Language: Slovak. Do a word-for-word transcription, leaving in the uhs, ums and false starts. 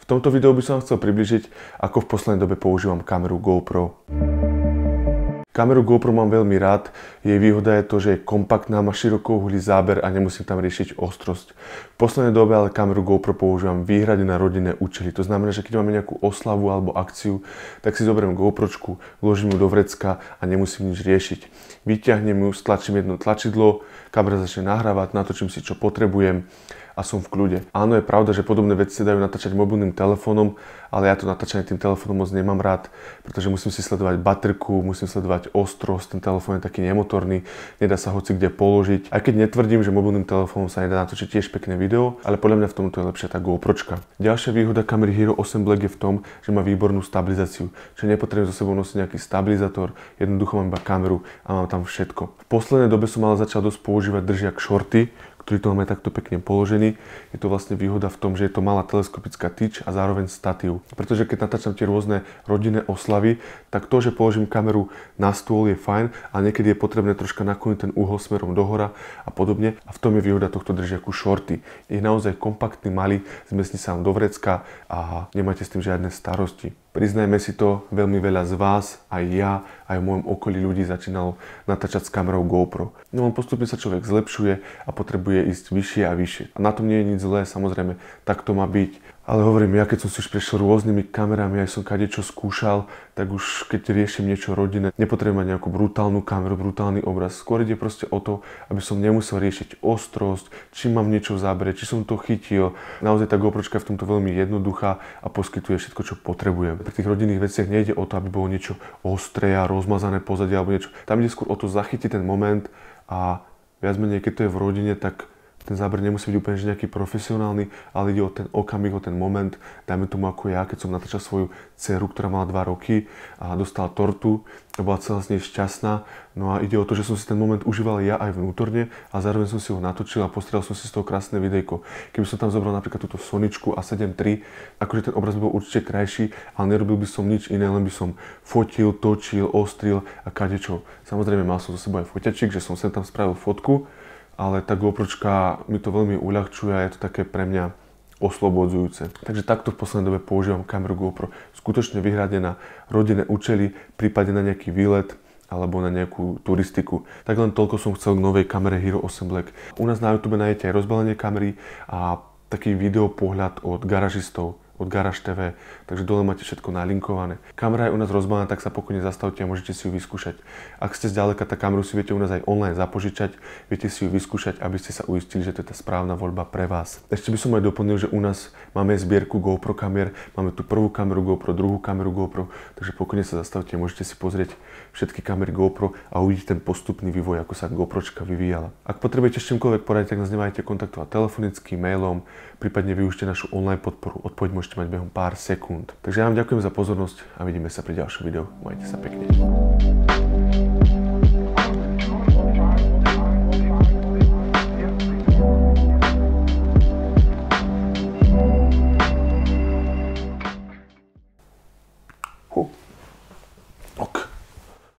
V tomto videu by som vám chcel približiť, ako v poslednej dobe používam kameru GoPro. Kameru GoPro mám veľmi rád, jej výhoda je to, že je kompaktná, má širokouhlý záber a nemusím tam riešiť ostrosť. V poslednej dobe ale kameru GoPro používam výhradne na rodinné účely. To znamená, že keď máme nejakú oslavu alebo akciu, tak si zoberiem GoPročku, vložím ju do vrecka a nemusím nič riešiť. Vyťahnem ju, stlačím jedno tlačidlo, kamera začne nahrávať, natočím si čo potrebujem a som v kľude. Áno, je pravda, že podobné veci sa dajú natáčať mobilným telefónom, ale ja to natáčanie tým telefónom moc nemám rád, pretože musím si sledovať baterku, musím sledovať ostrosť, ten telefón je taký nemotorný, nedá sa hoci kde položiť. Aj keď netvrdím, že mobilným telefónom sa nedá natočiť tiež pekné video, ale podľa mňa v tomto je lepšia tá GoPročka. Ďalšia výhoda kamery Hero osem Black je v tom, že má výbornú stabilizáciu, že nepotrebujem so sebou nosiť nejaký stabilizátor, jednoducho mám iba kameru a mám tam všetko. V poslednej dobe som ale začal dosť používať držiak shorty, ktorý to máme takto pekne položený. Je to vlastne výhoda v tom, že je to malá teleskopická tyč a zároveň statív. Pretože keď natáčam tie rôzne rodinné oslavy, tak to, že položím kameru na stôl je fajn, ale niekedy je potrebné troška nakloniť ten uhol smerom dohora a podobne. A v tom je výhoda tohto držiaku shorty. Je naozaj kompaktný, malý, zmestní sa vám do vrecka a nemáte s tým žiadne starosti. Priznajme si to, veľmi veľa z vás, aj ja, aj v mojom okolí ľudí začínalo natáčať s kamerou GoPro. No len postupne sa človek zlepšuje a potrebuje ísť vyššie a vyššie. A na tom nie je nič zlé, samozrejme, tak to má byť. Ale hovorím, ja keď som si už prešiel rôznymi kamerami, aj som kadečo skúšal, tak už keď riešim niečo rodinné, nepotrebujem mať nejakú brutálnu kameru, brutálny obraz. Skôr ide proste o to, aby som nemusel riešiť ostrosť, či mám niečo v zábere, či som to chytil. Naozaj tá GoPročka je v tomto veľmi jednoduchá a poskytuje všetko, čo potrebujem. Pri tých rodinných veciach nejde o to, aby bolo niečo ostré a rozmazané pozadie alebo niečo. Tam ide skôr o to zachytiť ten moment a viac menej, keď to je v rodine, tak ten záber nemusí byť úplne nejaký profesionálny, ale ide o ten okamih, o ten moment. Dajme tomu ako ja, keď som natáčal svoju dceru, ktorá mala dva roky a dostala tortu a bola celá z nej šťastná. No a ide o to, že som si ten moment užíval ja aj vnútorne a zároveň som si ho natočil a postrel som si z toho krásne videjko. Keby som tam zobral napríklad túto Soničku A sedem tri, akože ten obraz by bol určite krajší, ale nerobil by som nič iné, len by som fotil, točil, ostril a kadečo. Samozrejme mal som zo sebou aj foťačik, že som sem tam spravil fotku, ale tá GoPročka mi to veľmi uľahčuje a je to také pre mňa oslobodzujúce. Takže takto v poslednej dobe používam kameru GoPro skutočne vyhradne na rodinné účely, prípadne na nejaký výlet alebo na nejakú turistiku. Tak len toľko som chcel k novej kamere Hero osem Black. U nás na YouTube nájdete aj rozbalenie kamery a taký videopohľad od garažistov, od Garage té vé, takže dole máte všetko nalinkované. Kamera je u nás rozbalená, tak sa pokojne zastavte a môžete si ju vyskúšať. Ak ste zďaleka, tá kameru si viete u nás aj online zapožičať, viete si ju vyskúšať, aby ste sa uistili, že to je tá správna voľba pre vás. Ešte by som aj doplnil, že u nás máme zbierku GoPro kamier, máme tu prvú kameru GoPro, druhú kameru GoPro, takže pokojne sa zastavte, môžete si pozrieť všetky kamery GoPro a uvidíte ten postupný vývoj, ako sa GoPročka vyvíjala. Ak potrebujete s čímkoľvek poradiť, tak nás nemajte kontaktovať telefonicky, mailom, prípadne využite našu online podporu. Odpoveď môžete mať behom pár sekúnd. Takže ja vám ďakujem za pozornosť a vidíme sa pri ďalšom videu. Majte sa pekne.